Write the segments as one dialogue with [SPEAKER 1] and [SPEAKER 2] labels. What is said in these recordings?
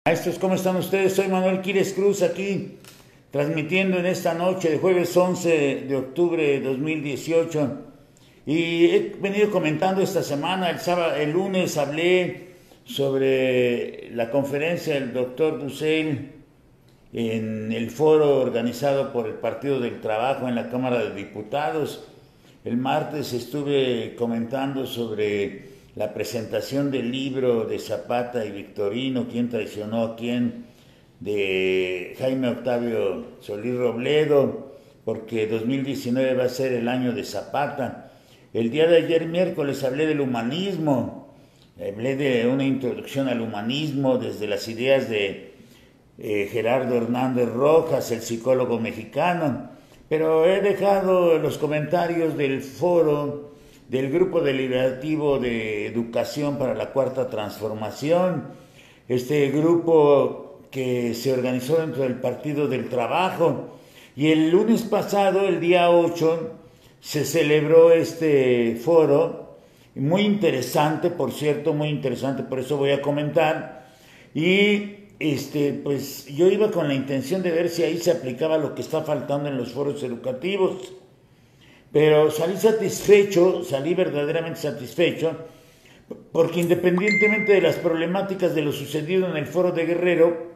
[SPEAKER 1] Maestros, ¿cómo están ustedes? Soy Manuel Quires Cruz aquí, transmitiendo en esta noche de jueves 11 de octubre de 2018. Y he venido comentando esta semana, el lunes hablé sobre la conferencia del doctor Dussel en el foro organizado por el Partido del Trabajo en la Cámara de Diputados. El martes estuve comentando sobre la presentación del libro de Zapata y Victorino, quién traicionó a quién, de Jaime Octavio Solís Robledo, porque 2019 va a ser el año de Zapata. El día de ayer, miércoles, hablé del humanismo, hablé de una introducción al humanismo desde las ideas de Gerardo Hernández Rojas, el psicólogo mexicano, pero he dejado los comentarios del foro del Grupo Deliberativo de Educación para la Cuarta Transformación, este grupo que se organizó dentro del Partido del Trabajo. Y el lunes pasado, el día 8, se celebró este foro, muy interesante, por cierto, muy interesante, por eso voy a comentar. Y pues yo iba con la intención de ver si ahí se aplicaba lo que está faltando en los foros educativos. Pero salí satisfecho, salí verdaderamente satisfecho, porque independientemente de las problemáticas de lo sucedido en el foro de Guerrero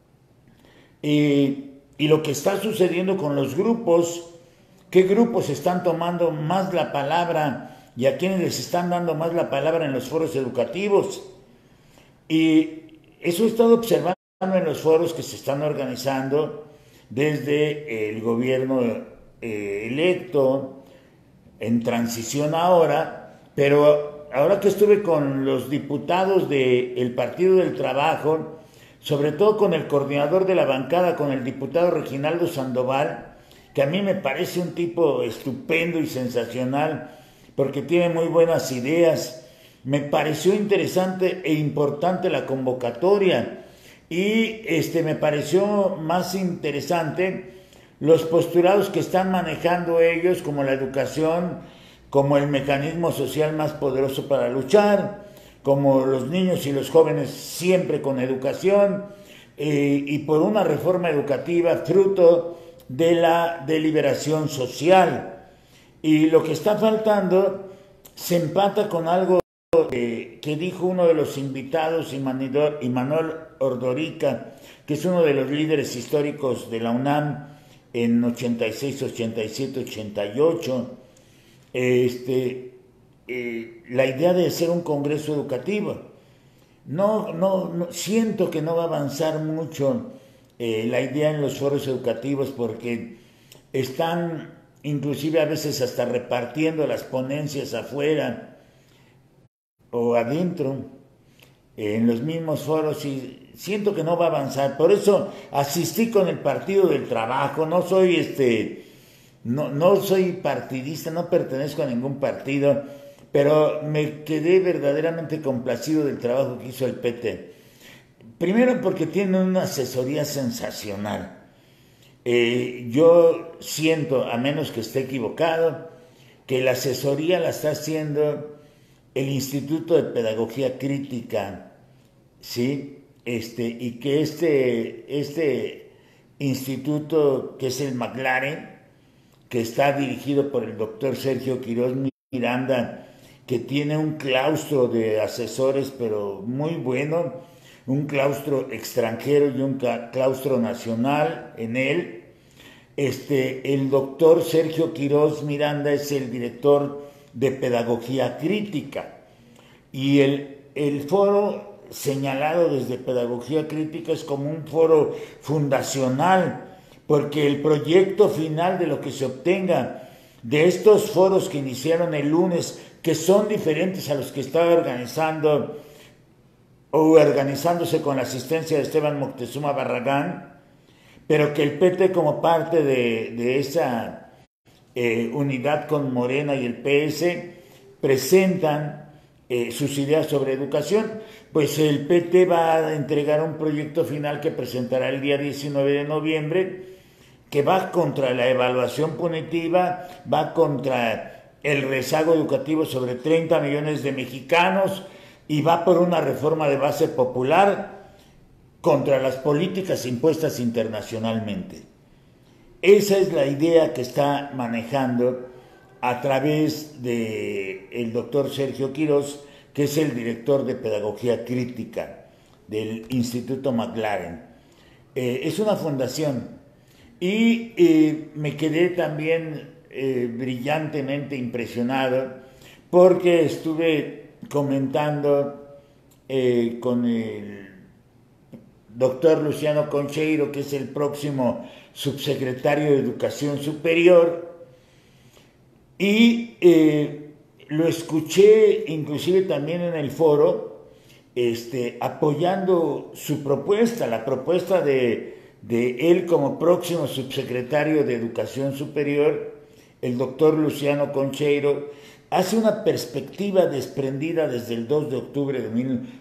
[SPEAKER 1] y lo que está sucediendo con los grupos, qué grupos están tomando más la palabra y a quiénes les están dando más la palabra en los foros educativos. Y eso he estado observando en los foros que se están organizando desde el gobierno electo, en transición ahora, pero ahora que estuve con los diputados del Partido del Trabajo, sobre todo con el coordinador de la bancada, con el diputado Reginaldo Sandoval, que a mí me parece un tipo estupendo y sensacional, porque tiene muy buenas ideas. Me pareció interesante e importante la convocatoria y me pareció más interesante los postulados que están manejando ellos, como la educación, como el mecanismo social más poderoso para luchar, como los niños y los jóvenes siempre con educación, y por una reforma educativa fruto de la deliberación social. Y lo que está faltando se empata con algo que dijo uno de los invitados, Imanol Ordorica, que es uno de los líderes históricos de la UNAM, en 86, 87, 88, la idea de hacer un congreso educativo. No, siento que no va a avanzar mucho la idea en los foros educativos porque están inclusive a veces hasta repartiendo las ponencias afuera o adentro en los mismos foros y siento que no va a avanzar. Por eso asistí con el Partido del Trabajo. No soy no soy partidista, no pertenezco a ningún partido, pero me quedé verdaderamente complacido del trabajo que hizo el PT. Primero porque tiene una asesoría sensacional. Yo siento, a menos que esté equivocado, que la asesoría la está haciendo el Instituto de Pedagogía Crítica, ¿sí? Y que este instituto, que es el McLaren, que está dirigido por el doctor Sergio Quirós Miranda, que tiene un claustro de asesores, pero muy bueno, un claustro extranjero y un claustro nacional en él. El doctor Sergio Quirós Miranda es el director de Pedagogía Crítica y el foro señalado desde Pedagogía Crítica es como un foro fundacional, porque el proyecto final de lo que se obtenga de estos foros que iniciaron el lunes, que son diferentes a los que estaba organizando o organizándose con la asistencia de Esteban Moctezuma Barragán, pero que el PT como parte de esa unidad con Morena y el PS presentan sus ideas sobre educación, pues el PT va a entregar un proyecto final que presentará el día 19 de noviembre, que va contra la evaluación punitiva, va contra el rezago educativo sobre 30 millones de mexicanos y va por una reforma de base popular contra las políticas impuestas internacionalmente. Esa es la idea que está manejando a través del doctor Sergio Quirós, que es el director de Pedagogía Crítica del Instituto McLaren. Es una fundación y me quedé también brillantemente impresionado porque estuve comentando con el doctor Luciano Concheiro, que es el próximo subsecretario de Educación Superior, y lo escuché inclusive también en el foro, apoyando su propuesta, la propuesta de él como próximo subsecretario de Educación Superior, el doctor Luciano Concheiro, hace una perspectiva desprendida desde el 2 de octubre de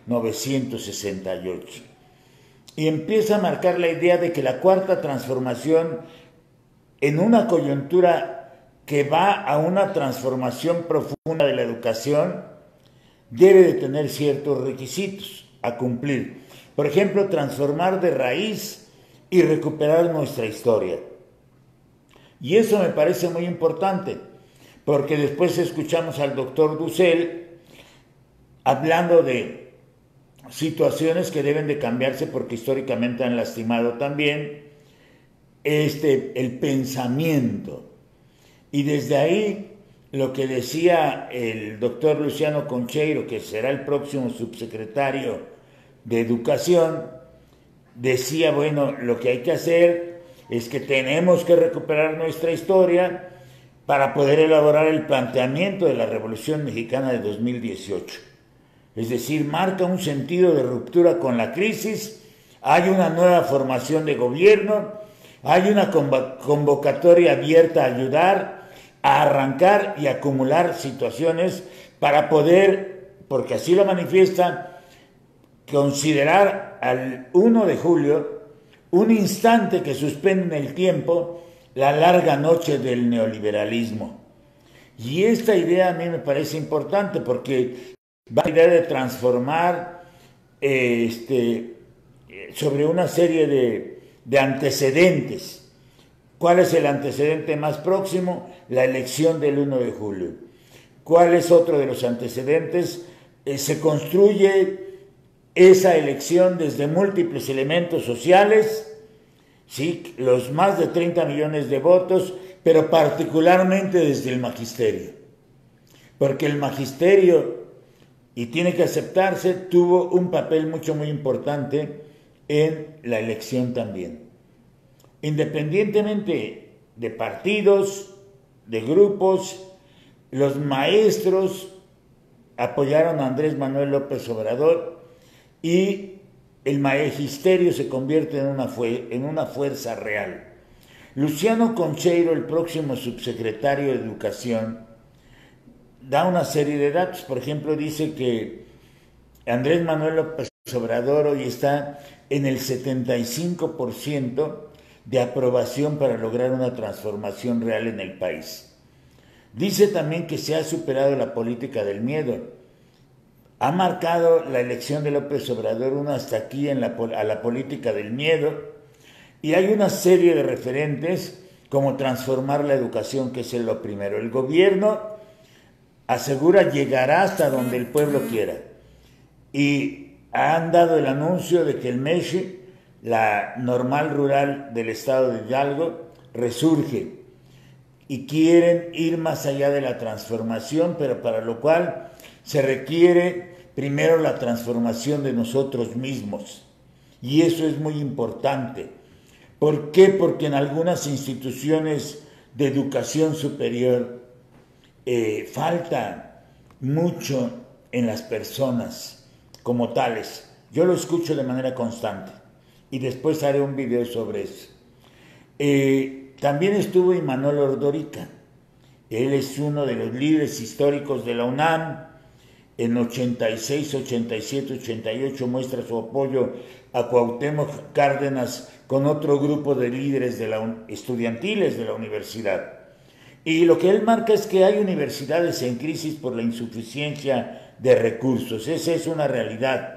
[SPEAKER 1] 1968. Y empieza a marcar la idea de que la cuarta transformación, en una coyuntura que va a una transformación profunda de la educación, debe de tener ciertos requisitos a cumplir. Por ejemplo, transformar de raíz y recuperar nuestra historia. Y eso me parece muy importante, porque después escuchamos al doctor Dussel hablando de situaciones que deben de cambiarse porque históricamente han lastimado también el pensamiento. Y desde ahí, lo que decía el doctor Luciano Concheiro, que será el próximo subsecretario de Educación, decía, bueno, lo que hay que hacer es que tenemos que recuperar nuestra historia para poder elaborar el planteamiento de la Revolución Mexicana de 2018. Es decir, marca un sentido de ruptura con la crisis, hay una nueva formación de gobierno, hay una convocatoria abierta a ayudar, a arrancar y acumular situaciones para poder, porque así lo manifiesta, considerar al 1 de julio un instante que suspende en el tiempo la larga noche del neoliberalismo. Y esta idea a mí me parece importante porque va a la idea de transformar sobre una serie de antecedentes. ¿Cuál es el antecedente más próximo? La elección del 1 de julio. ¿Cuál es otro de los antecedentes? Se construye esa elección desde múltiples elementos sociales, ¿sí? Los más de 30 millones de votos, pero particularmente desde el magisterio. Porque el magisterio, y tiene que aceptarse, tuvo un papel muy importante en la elección también. Independientemente de partidos, de grupos, los maestros apoyaron a Andrés Manuel López Obrador y el magisterio se convierte en una fuerza real. Luciano Concheiro, el próximo subsecretario de Educación, da una serie de datos. Por ejemplo, dice que Andrés Manuel López Obrador hoy está en el 75% de aprobación para lograr una transformación real en el país. Dice también que se ha superado la política del miedo. Ha marcado la elección de López Obrador una hasta aquí a la política del miedo, y hay una serie de referentes como transformar la educación, que es lo primero. El gobierno asegura llegará hasta donde el pueblo quiera, y han dado el anuncio de que el MESHI, la normal rural del estado de Hidalgo, resurge y quieren ir más allá de la transformación, pero para lo cual se requiere primero la transformación de nosotros mismos, y eso es muy importante. ¿Por qué? Porque en algunas instituciones de educación superior falta mucho en las personas como tales. Yo lo escucho de manera constante y después haré un video sobre eso. También estuvo Imanol Ordorica. Él es uno de los líderes históricos de la UNAM. En 86, 87, 88 muestra su apoyo a Cuauhtémoc Cárdenas con otro grupo de líderes estudiantiles de la universidad. Y lo que él marca es que hay universidades en crisis por la insuficiencia de recursos. Esa es una realidad.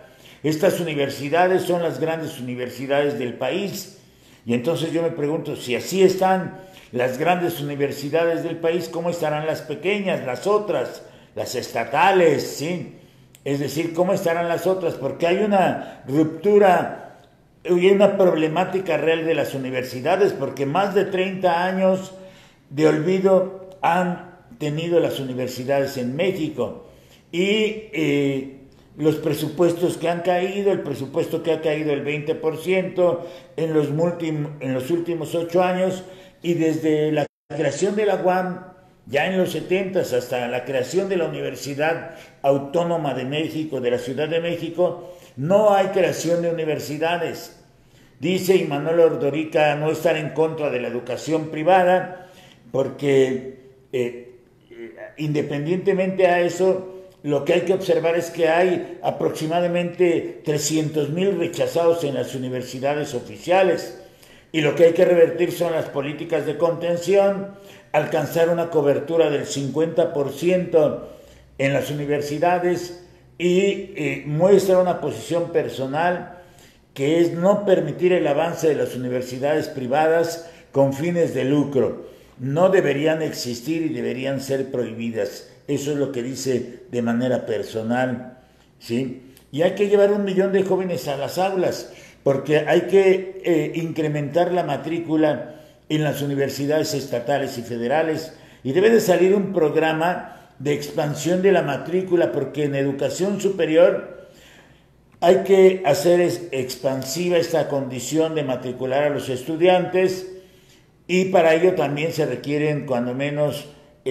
[SPEAKER 1] Estas universidades son las grandes universidades del país. Y entonces yo me pregunto, si así están las grandes universidades del país, ¿cómo estarán las pequeñas, las otras, las estatales, ¿sí? Es decir, ¿cómo estarán las otras? Porque hay una ruptura y una problemática real de las universidades, porque más de 30 años de olvido han tenido las universidades en México. Y los presupuestos que han caído, el presupuesto que ha caído el 20% en los últimos 8 años, y desde la creación de la UAM, ya en los 70 hasta la creación de la Universidad Autónoma de México, de la Ciudad de México, no hay creación de universidades. Dice Imanol Ordorica no estar en contra de la educación privada, porque independientemente a eso, lo que hay que observar es que hay aproximadamente 300,000 rechazados en las universidades oficiales, y lo que hay que revertir son las políticas de contención, alcanzar una cobertura del 50% en las universidades y muestra una posición personal que es no permitir el avance de las universidades privadas con fines de lucro. No deberían existir y deberían ser prohibidas. Eso es lo que dice de manera personal, ¿sí? Y hay que llevar 1,000,000 de jóvenes a las aulas, porque hay que incrementar la matrícula en las universidades estatales y federales, y debe de salir un programa de expansión de la matrícula, porque en educación superior hay que hacer expansiva esta condición de matricular a los estudiantes, y para ello también se requieren cuando menos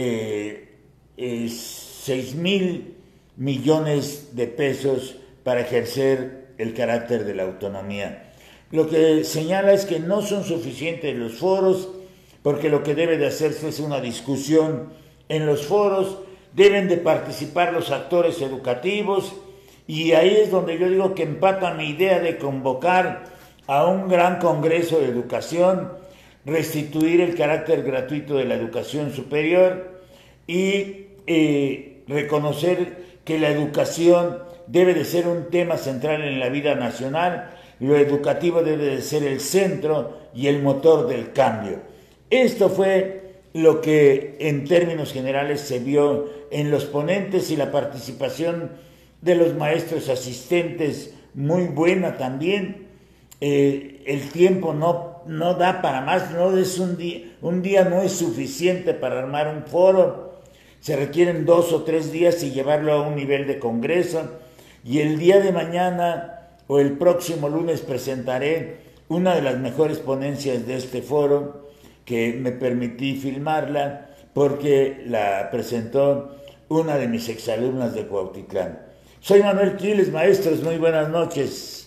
[SPEAKER 1] 6,000 millones de pesos para ejercer el carácter de la autonomía. Lo que señala es que no son suficientes los foros, porque lo que debe de hacerse es una discusión en los foros, deben de participar los actores educativos, y ahí es donde yo digo que empata mi idea de convocar a un gran congreso de educación, restituir el carácter gratuito de la educación superior y reconocer que la educación debe de ser un tema central en la vida nacional, lo educativo debe de ser el centro y el motor del cambio. Esto fue lo que en términos generales se vio en los ponentes, y la participación de los maestros asistentes muy buena también. El tiempo no da para más, no es un día no es suficiente para armar un foro, se requieren 2 o 3 días y llevarlo a un nivel de congreso, y el día de mañana o el próximo lunes presentaré una de las mejores ponencias de este foro, que me permití filmarla porque la presentó una de mis exalumnas de Cuautitlán. Soy Manuel Quiles, maestros, muy buenas noches.